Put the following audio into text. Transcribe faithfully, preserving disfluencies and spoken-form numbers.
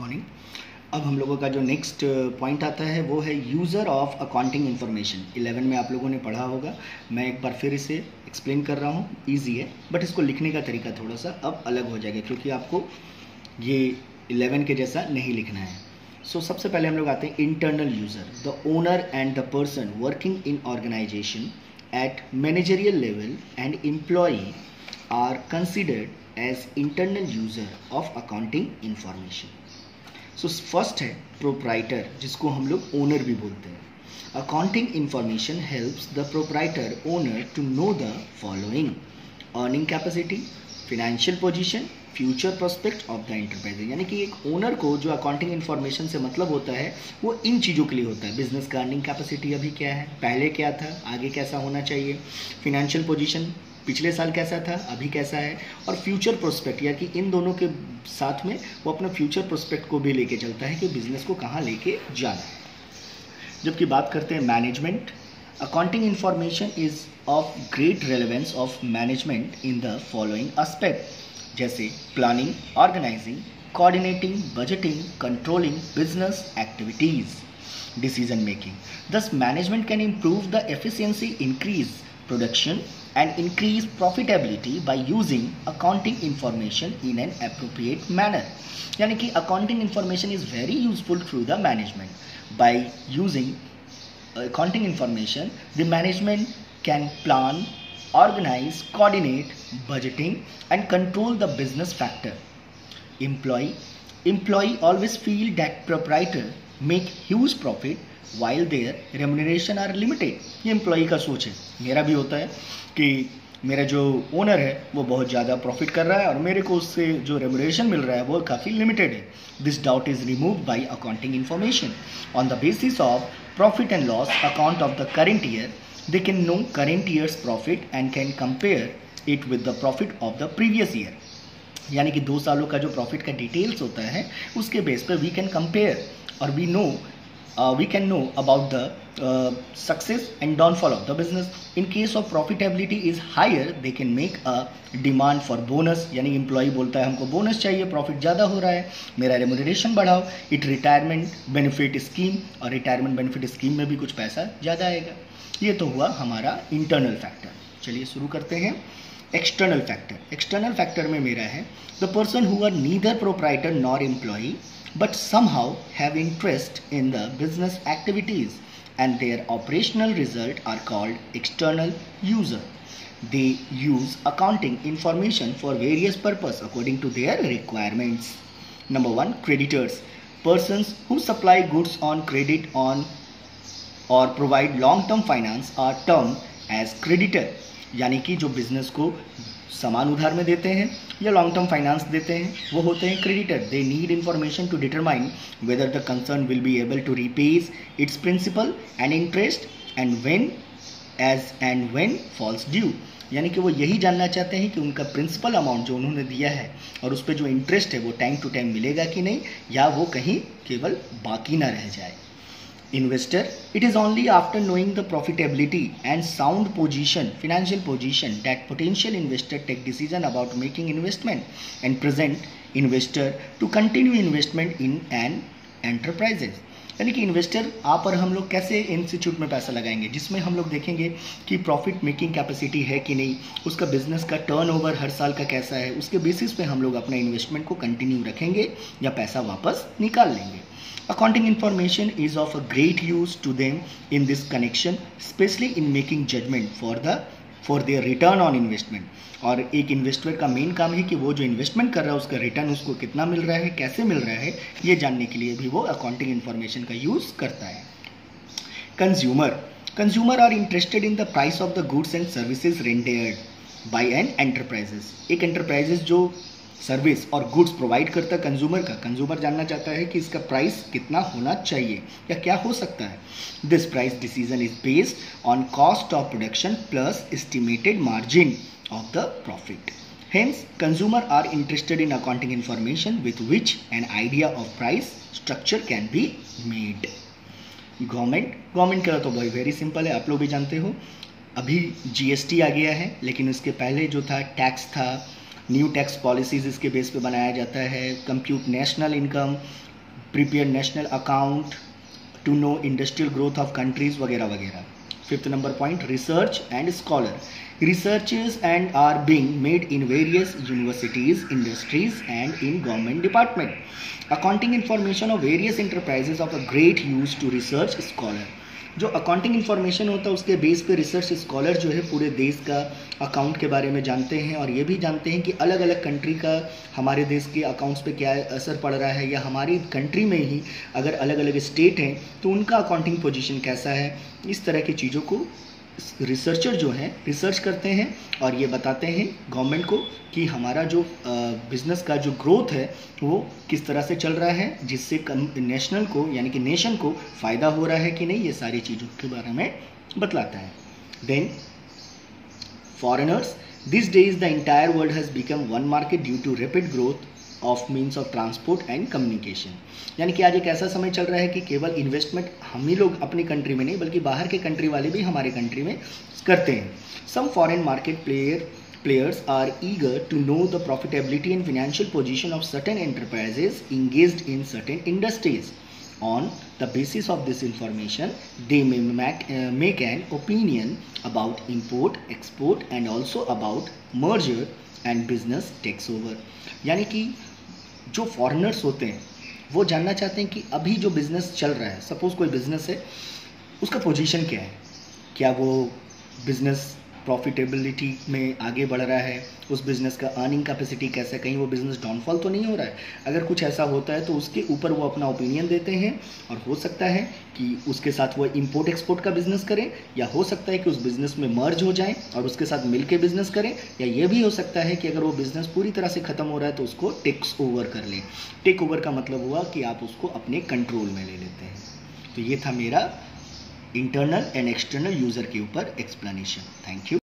Morning. अब हम लोगों का जो नेक्स्ट पॉइंट आता है वो है user of accounting information. Eleven में आप लोगों ने पढ़ा होगा, मैं एक बार फिर इसे एक्सप्लेन कर रहा हूँ। इजी है बट इसको लिखने का तरीका थोड़ा सा अब अलग हो जाएगा क्योंकि आपको ये इलेवन के जैसा नहीं लिखना है। सो so, सबसे पहले हम लोग आते हैं internal user, the owner and the person working in organisation at managerial level and employee are considered as internal user of accounting information. So first है प्रोप्राइटर, जिसको हम लोग ओनर भी बोलते हैं। Accounting information helps the proprietor owner to know the following: earning capacity, financial position, future prospect of the enterprise. यानी कि एक ओनर को जो अकाउंटिंग इन्फॉर्मेशन से मतलब होता है वो इन चीज़ों के लिए होता है। बिजनेस का अर्निंग कैपेसिटी अभी क्या है, पहले क्या था, आगे कैसा होना चाहिए, फिनेंशियल पोजीशन पिछले साल कैसा था, अभी कैसा है, और फ्यूचर प्रोस्पेक्ट, या कि इन दोनों के साथ में वो अपना फ्यूचर प्रोस्पेक्ट को भी लेके चलता है कि बिजनेस को कहाँ लेके जाना है। जबकि बात करते हैं management, accounting information is of great relevance of management in the following aspect, जैसे planning, organising, coordinating, budgeting, controlling business activities, decision making. Thus management can improve the efficiency, increase production and increase profitability by using accounting information in an appropriate manner. यानी कि accounting information is very useful through the management. By using accounting information, the management can plan, organize, coordinate, budgeting and control the business factor. Employee employee always feel that proprietor make huge profit while their remuneration are limited. ये employee का सोच है, मेरा भी होता है कि मेरा जो ओनर है वो बहुत ज़्यादा प्रॉफिट कर रहा है और मेरे को उससे जो रेमुनरेशन मिल रहा है वो काफ़ी लिमिटेड है। This doubt is removed by accounting information. On the basis of profit and loss account of the current year, they can know current year's profit and can compare it with the profit of the previous year. यानी कि दो सालों का जो profit का details होता है उसके बेस पर वी कैन कंपेयर और we know Uh, we can know about the uh, success and downfall of the business. In case of profitability is higher, they can make a demand for bonus. यानी employee बोलता है हमको bonus चाहिए, profit ज़्यादा हो रहा है, मेरा रेमुनरेशन बढ़ाओ। इट रिटायरमेंट बेनिफिट स्कीम, और रिटायरमेंट बेनिफिट स्कीम में भी कुछ पैसा ज़्यादा आएगा। ये तो हुआ हमारा इंटरनल फैक्टर। चलिए शुरू करते हैं एक्सटर्नल फैक्टर। एक्सटर्नल फैक्टर में मेरा है the person who are neither proprietor nor employee but somehow have interest in the business activities and their operational result are called external user. They use accounting information for various purpose according to their requirements. Number one, creditors. Persons who supply goods on credit on or provide long-term finance are termed as creditor. यानी कि जो business को सामान उधार में देते हैं या लॉन्ग टर्म फाइनेंस देते हैं वो होते हैं creditor. They need information to determine whether the concern will be able to repays its principal and interest and when as and when falls due. यानी कि वो यही जानना चाहते हैं कि उनका प्रिंसिपल अमाउंट जो उन्होंने दिया है और उस पर जो इंटरेस्ट है वो टाइम टू टाइम मिलेगा कि नहीं, या वो कहीं केवल बाकी ना रह जाए। Investor, it is only after knowing the profitability and sound position, financial position, that potential investor take decision about making investment and present investor to continue investment in an enterprises. यानी कि इन्वेस्टर आप और हम लोग कैसे institute में पैसा लगाएंगे जिसमें हम लोग देखेंगे कि प्रॉफिट मेकिंग कैपेसिटी है कि नहीं, उसका बिजनेस का टर्नओवर हर साल का कैसा है, उसके बेसिस पे हम लोग अपना इन्वेस्टमेंट को कंटिन्यू रखेंगे या पैसा वापस निकाल लेंगे। Accounting information is of a great use to them in this connection, especially in making judgment for the for their return on investment. और एक इन्वेस्टर का मेन काम है कि वो जो इन्वेस्टमेंट कर रहा है उसका रिटर्न उसको कितना मिल रहा है, कैसे मिल रहा है, ये जानने के लिए भी वो अकाउंटिंग इन्फॉर्मेशन का यूज़ करता है। Consumer consumer are interested in the price of the goods and services rendered by an enterprises. एक एंटरप्राइजेस जो सर्विस और गुड्स प्रोवाइड करता है कंज्यूमर का, कंज्यूमर जानना चाहता है कि इसका प्राइस कितना होना चाहिए या क्या हो सकता है। This price decision is based on cost of production plus estimated margin of the profit. Hence consumer are interested in accounting information with which an idea of price structure can be made. Government government का तो भाई very simple है, आप लोग भी जानते हो। अभी जीएसटी आ गया है, लेकिन उसके पहले जो था टैक्स था, न्यू टैक्स पॉलिसीज़ इसके बेस पे बनाया जाता है। Compute national income, prepare national account, to know industrial growth of countries वगैरह वगैरह। Fifth number point, research and scholar. Researches and are being made in various universities, industries and in government department. Accounting information of various enterprises of a great use to research scholar. जो accounting information होता है उसके base पे research scholar जो है पूरे देश का अकाउंट के बारे में जानते हैं और ये भी जानते हैं कि अलग अलग कंट्री का हमारे देश के अकाउंट्स पे क्या असर पड़ रहा है, या हमारी कंट्री में ही अगर अलग अलग स्टेट हैं तो उनका अकाउंटिंग पोजीशन कैसा है। इस तरह की चीज़ों को रिसर्चर जो हैं रिसर्च करते हैं और ये बताते हैं गवर्नमेंट को कि हमारा जो बिज़नेस का जो ग्रोथ है वो किस तरह से चल रहा है, जिससे नेशनल को यानी कि नेशन को फ़ायदा हो रहा है कि नहीं, ये सारी चीज़ों के बारे में बतलाता है। Then foreigners, this days the entire world has become one market due to rapid growth of means of transport and communication. यानी कि आज एक ऐसा समय चल रहा है कि केवल इन्वेस्टमेंट हम ही लोग अपनी कंट्री में नहीं बल्कि बाहर के कंट्री वाले भी हमारे कंट्री में करते हैं। Some foreign market player players are eager to know the profitability and financial position of certain enterprises engaged in certain industries. On the basis of this information, they may make, uh, make an opinion about import, export and also about merger and business takes over. यानी कि जो foreigners होते हैं वो जानना चाहते हैं कि अभी जो बिज़नेस चल रहा है, सपोज़ कोई बिज़नेस है, उसका पोजीशन क्या है, क्या वो बिज़नेस प्रॉफिटेबिलिटी में आगे बढ़ रहा है, उस बिज़नेस का अर्निंग कैपेसिटी कैसा है, कहीं वो बिज़नेस डाउनफॉल तो नहीं हो रहा है। अगर कुछ ऐसा होता है तो उसके ऊपर वो अपना ओपिनियन देते हैं और हो सकता है कि उसके साथ वो इंपोर्ट एक्सपोर्ट का बिज़नेस करें, या हो सकता है कि उस बिज़नेस में मर्ज हो जाएं और उसके साथ मिल के बिज़नेस करें, या ये भी हो सकता है कि अगर वो बिज़नेस पूरी तरह से ख़त्म हो रहा है तो उसको टेक्स ओवर कर लें। टेक ओवर का मतलब हुआ कि आप उसको अपने कंट्रोल में ले लेते हैं। तो ये था मेरा इंटरनल एंड एक्सटर्नल यूज़र के ऊपर एक्सप्लेनेशन। Thank you.